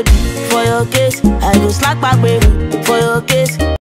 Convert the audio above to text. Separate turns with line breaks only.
For your case, I go slack back, baby. For your case,